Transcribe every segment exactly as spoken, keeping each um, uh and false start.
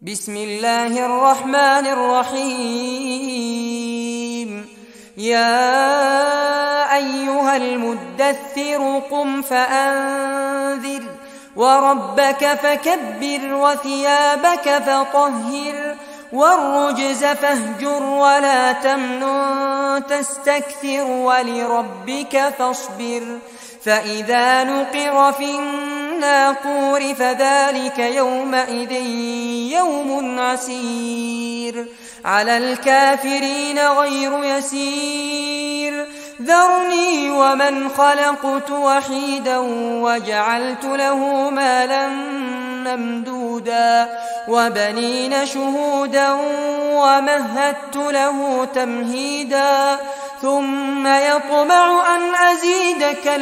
بسم الله الرحمن الرحيم. يا أيها المدثر قم فأنذر وربك فكبر وثيابك فطهر والرجز فاهجر ولا تمنن تستكثر ولربك فاصبر فإذا نقر في الناقور فذلك يومئذ يوم عسير على الكافرين غير يسير. ذرني ومن خلقت وحيدا وجعلت له مالا ممدودا وبنين شهودا ومهدت له تمهيدا ثم يطمع أن أزيد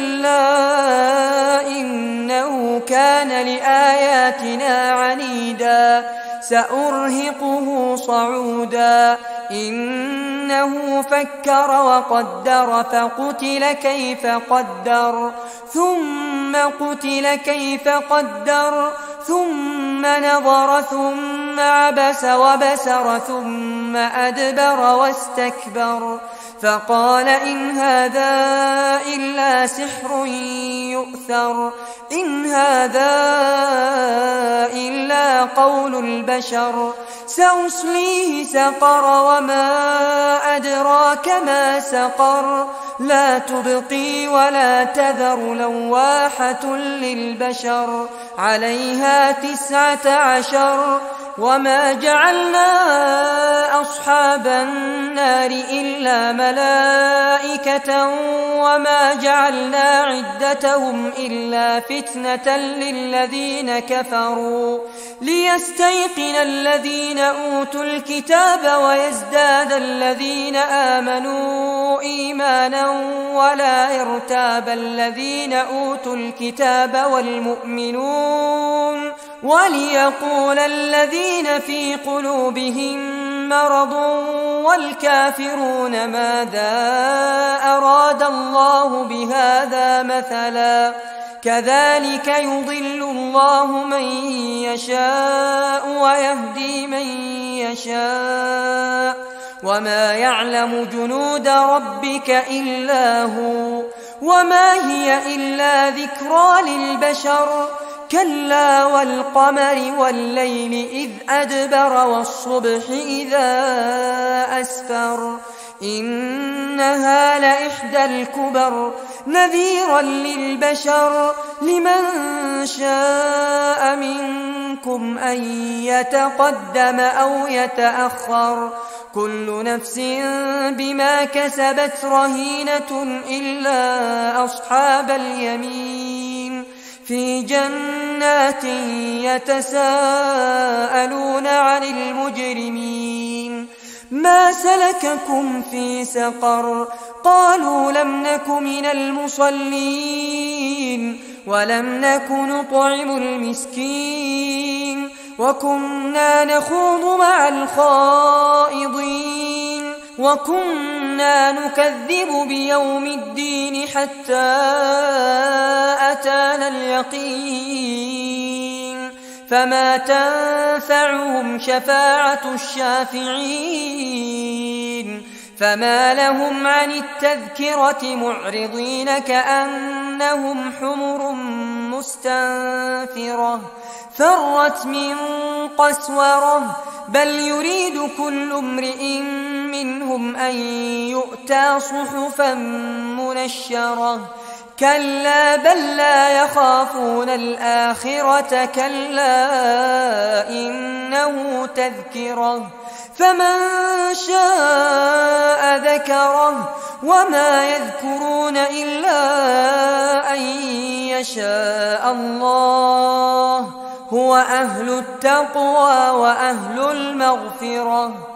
كلا إنه كان لآياتنا عنيدا سأرهقه صعودا إنه فكر وقدر فقتل كيف قدر ثم قتل كيف قدر ثم نظر ثم عبس وبسر ثم أدبر واستكبر فقال إن هذا إلا سحر يؤثر إن هذا إلا قول البشر سأصليه سقر وما أدراك ما سقر لا تبقي ولا تذر لواحة للبشر عليها تسعة عشر وما جعلنا أصحاب النار إلا ملائكة وما جعلنا عدتهم إلا فتنة للذين كفروا ليستيقن الذين أوتوا الكتاب ويزداد الذين آمنوا إيمانا ولا يرتاب الذين أوتوا الكتاب والمؤمنون وليقول الذين في قلوبهم مرض والكافرون ماذا أراد الله بهذا مثلا كذلك يضل الله من يشاء ويهدي من يشاء وما يعلم جنود ربك إلا هو وما هي إلا ذكرى للبشر كلا والقمر والليل إذ أدبر والصبح إذا أسفر إنها لإحدى الكبر نذيرا للبشر لمن شاء منكم أن يتقدم أو يتأخر كل نفس بما كسبت رهينة إلا أصحاب اليمين في جنات يتساءلون عن المجرمين ما سلككم في سقر قالوا لم نك من المصلين ولم نك نطعم المسكين وكنا نخوض مع الخائضين وكنا نكذب بيوم الدين حتى أتانا اليقين فما تنفعهم شفاعة الشافعين فما لهم عن التذكرة معرضين كأنهم حمر مستنفرة فرت من قسورة بل يريد كل امرئ منهم أن يؤتى صحفا منشرة كلا بل لا يخافون الآخرة كلا إنه تذكرة فمن شاء ذكره وما يذكرون إلا أن يشاء الله هو أهل التقوى وأهل المغفرة.